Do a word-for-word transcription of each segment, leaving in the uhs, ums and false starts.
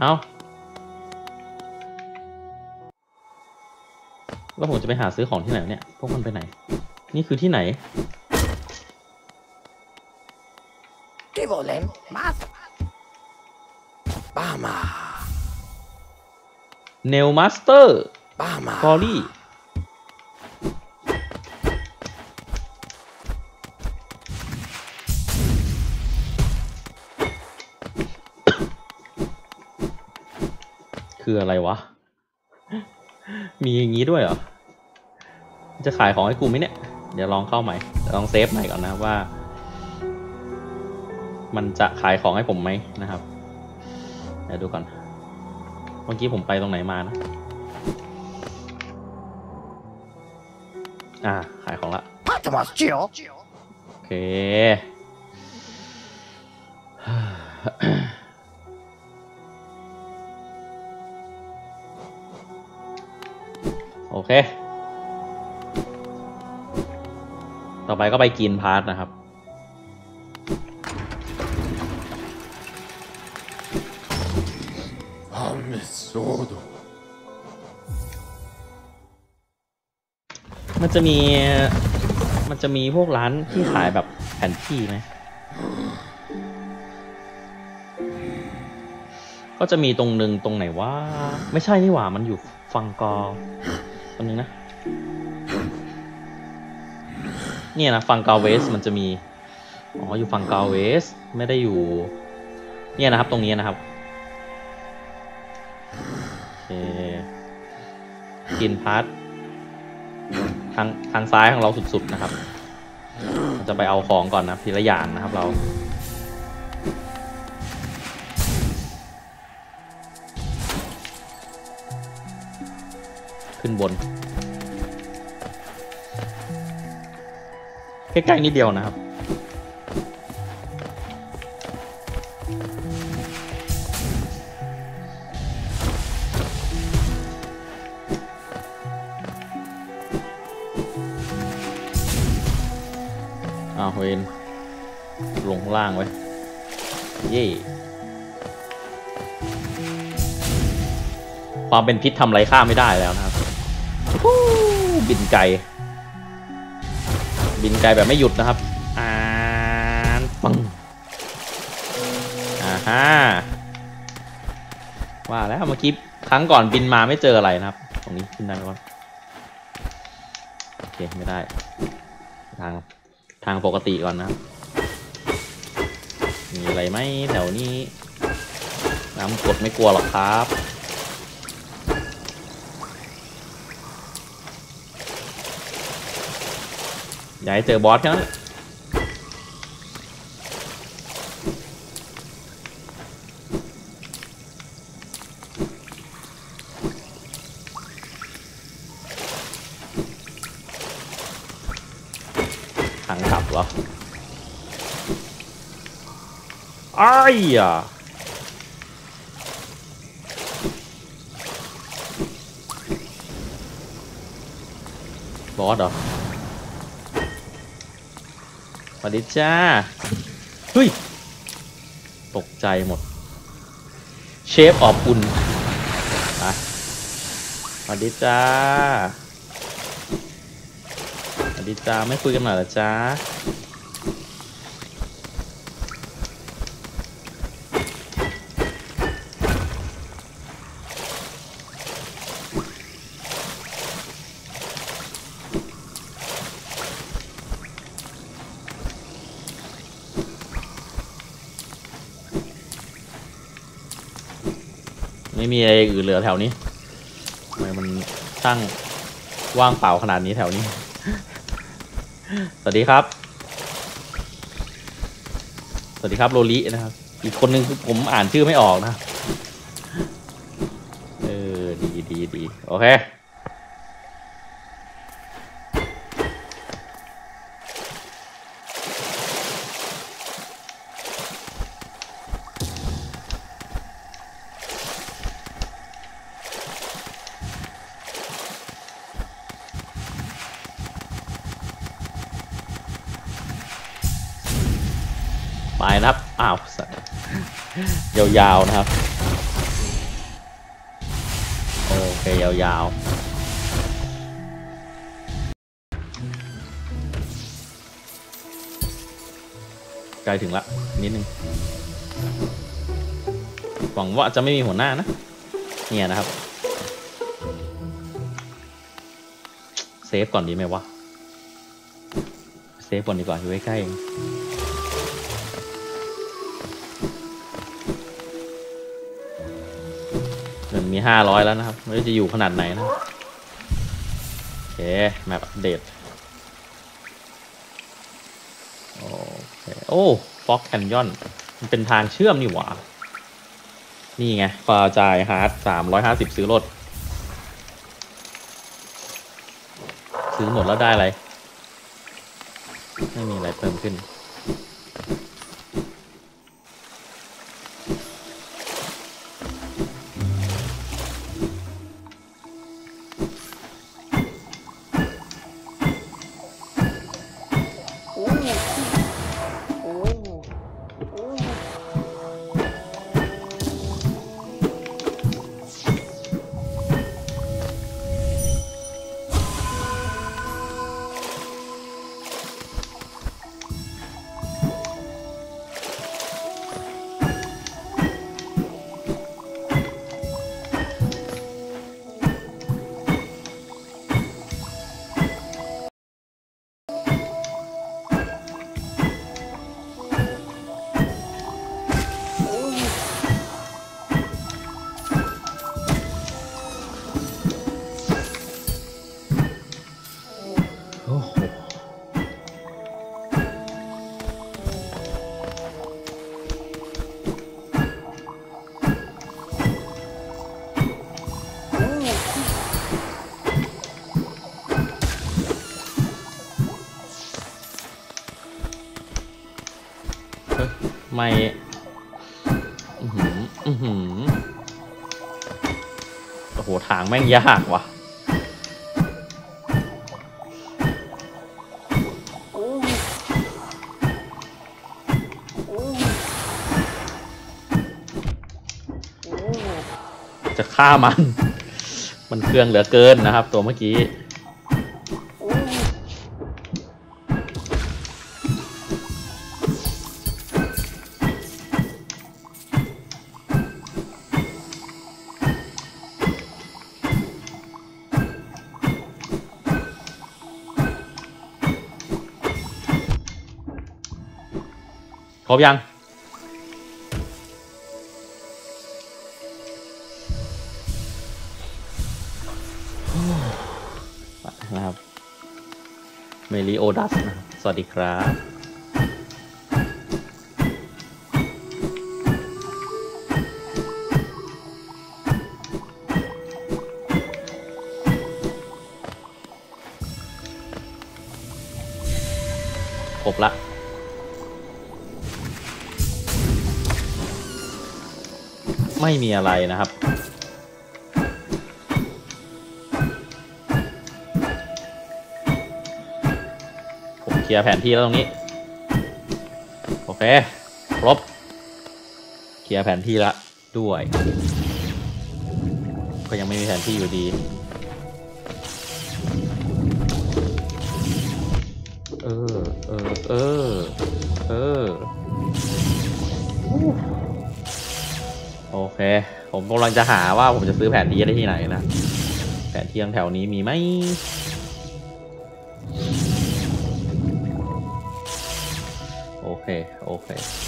เอาแล้วผมจะไปหาซื้อของที่ไหนเนี่ยพวกมันไปไหนนี่คือที่ไหน ¿Qué volen más? Vamos. เนลมาสเตอร์ Vamos. กอรี่คืออะไรวะมีอย่างนี้ด้วยเหรอจะขายของให้กูไหมเนี่ยเดี๋ยวลองเข้าใหม่ลองเซฟใหม่ก่อนนะว่ามันจะขายของให้ผมไหมนะครับเดี๋ยวดูก่อนเมื่อกี้ผมไปตรงไหนมานะอ่าขายของละโอเคโอเคต่อไปก็ไปกินพาร์ทนะครับมันจะมีมันจะมีพวกร้านที่ขายแบบแผนที่ไหมก็จะมีตรงนึงตรงไหนว่าไม่ใช่นี่หว่ามันอยู่ฟังกอตรงนึงนะเนี่ยนะฟังกาเวสมันจะมีอ๋ออยู่ฟังกาเวสไม่ได้อยู่เนี่ยนะครับตรงนี้นะครับโอเคกินพาร์ททางทางซ้ายของเราสุดๆนะครับจะไปเอาของก่อนนะทีละอย่างนะครับเราขึ้นบนใกล้ๆนิดเดียวนะครับอ้าวเวนลงข้างล่างไว้เย่ความเป็นพิษทำไรค่าไม่ได้แล้วนะครับบินไกลบินไกลแบบไม่หยุดนะครับอ่านปังอ่าฮะว่าแล้วเมื่อกี้ครั้งก่อนบินมาไม่เจออะไรนะครับตรงนี้ขึ้นได้ไหมวะโอเคไม่ได้ทางทางปกติก่อนนะครับมีอะไรไหมแถวนี้น้ำกดไม่กลัวหรอกครับอย่าให้เจอบอสแค่นั้นทางกลับเหรออ้ายอ่ะบอสเหรอสวัสดีจ้าเฮ้ยตกใจหมดเชฟออบอุ่นอ่ะสวัสดีจ้าสวัสดีจ้าไม่คุยกันหน่อยเหรอจ้าไม่มีอะไรอื่นเหลือแถวนี้ทำไมมันช่างว่างเปล่าขนาดนี้แถวนี้ สวัสดีครับสวัสดีครับโรลินะครับอีกคนนึงผมอ่านชื่อไม่ออกนะเออดีดีดีโอเคไปนะครับอ้าวยาวๆนะครับเคยาวๆใกล้ถึงละนิดนึงหวังว่าจะไม่มีหัวหน้านะเนี่ยนะครับเซฟก่อนดีไหมวะเซฟก่อนดีกว่าอยู่ใกล้ๆเองเงินมีห้าร้อยแล้วนะครับไม่รู้จะอยู่ขนาดไหนนะโอเคแมปอัปเดตโอเคโอ้ฟ็อกแคนยอนมันเป็นทางเชื่อมนี่หว่านี่ไงฟาจ่ายฮาร์ดสามร้อยห้าสิบซื้อรถซื้อหมดแล้วได้อะไรไม่มีอะไรเพิ่มขึ้นไม่อือหืออือหือโอ้โหทางแม่งยากว่ะจะฆ่ามันมันเครื่องเหลือเกินนะครับตัวเมื่อกี้ครบยังนะครับเมลิโอดัสนะสวัสดีครับครบละไม่มีอะไรนะครับผมเคลียร์แผนที่แล้วตรงนี้โอเคครบเคลียร์แผนที่ละด้วยก็ยังไม่มีแผนที่อยู่ดีเออเออเออเออโอเคผมกำลังจะหาว่าผมจะซื้อแผนที่ได้ที่ไหนนะแผนที่แถวนี้มีไหมโอเคโอเค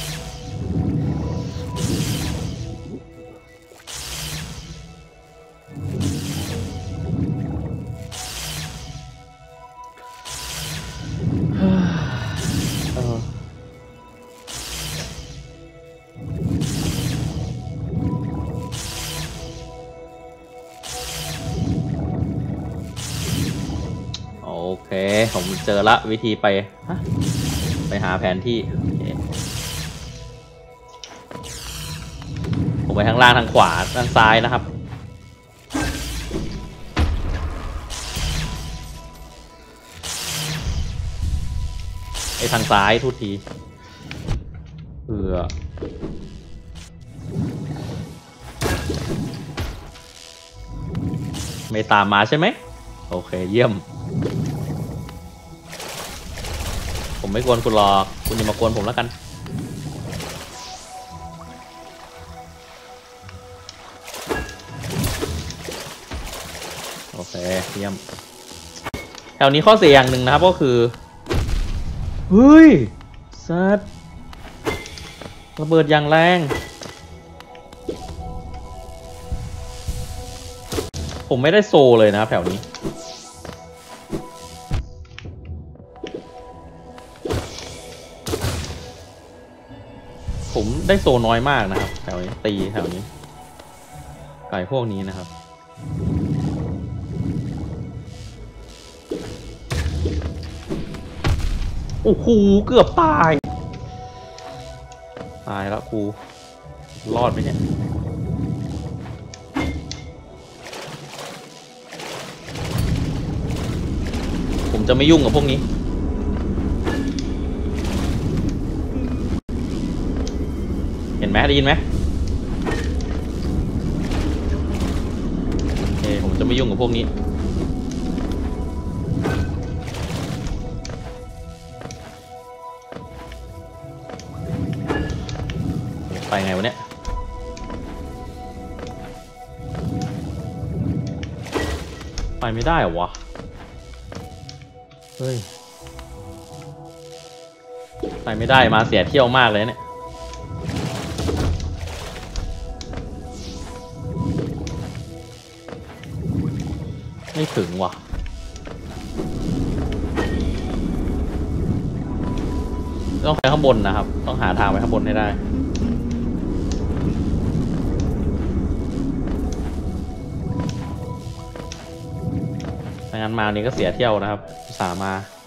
โอเคผมเจอละวิธีไปไปหาแผนที่ผมไปทางล่างทางขวาทางซ้ายนะครับไอ้ทางซ้ายทุกทีเผื่อไม่ตามมาใช่ไหมโอเคเยี่ยมผมไม่กวนคุณหรอกคุณอย่ามากวนผมแล้วกันโอเคเยี่ยมแถวนี้ข้อเสียอย่างหนึ่งนะครับก็คือเฮ้ยซัดระเบิดอย่างแรงผมไม่ได้โซเลยนะครับแถวนี้ผมได้โซน้อยมากนะครับแถวนี้ตีแถวนี้ไก่พวกนี้นะครับโอ้โหเกือบตายตายแล้วกูรอดไหมเนี่ยผมจะไม่ยุ่งกับพวกนี้เห็นไหมได้ยินไหมโอเคผมจะไม่ยุ่งกับพวกนี้ไปไงวะเนี่ยไปไม่ได้เหรอวะเฮ้ยไปไม่ได้มาเสียเที่ยวมากเลยเนี่ยไม่ถึงว่ะต้องไปข้างบนนะครับต้องหาทางไปข้างบนให้ได้ไม่งั้นมานี้ก็เสียเที่ยวนะครับสามา